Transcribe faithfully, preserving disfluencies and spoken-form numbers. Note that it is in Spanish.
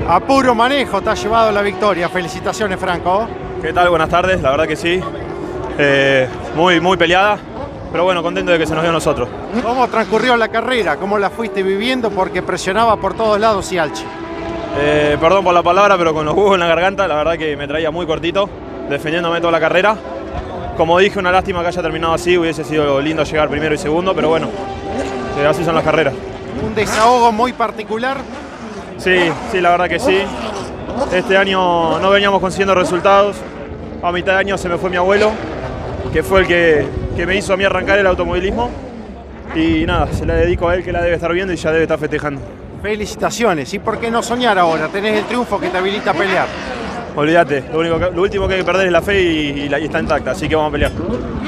A puro manejo te ha llevado la victoria. Felicitaciones, Franco. ¿Qué tal? Buenas tardes, la verdad que sí. Eh, muy, muy peleada, pero bueno, contento de que se nos dio a nosotros. ¿Cómo transcurrió la carrera? ¿Cómo la fuiste viviendo? Porque presionaba por todos lados Sialchi. Eh, perdón por la palabra, pero con los jugos en la garganta, la verdad que me traía muy cortito, defendiéndome toda la carrera. Como dije, una lástima que haya terminado así, hubiese sido lindo llegar primero y segundo, pero bueno, eh, así son las carreras. Un desahogo muy particular. Sí, sí, la verdad que sí. Este año no veníamos consiguiendo resultados. A mitad de año se me fue mi abuelo, que fue el que, que me hizo a mí arrancar el automovilismo. Y nada, se la dedico a él, que la debe estar viendo y ya debe estar festejando. Felicitaciones. ¿Y por qué no soñar ahora? Tenés el triunfo que te habilita a pelear. Olvídate, lo, único que, lo último que hay que perder es la fe y, y, la, y está intacta, así que vamos a pelear.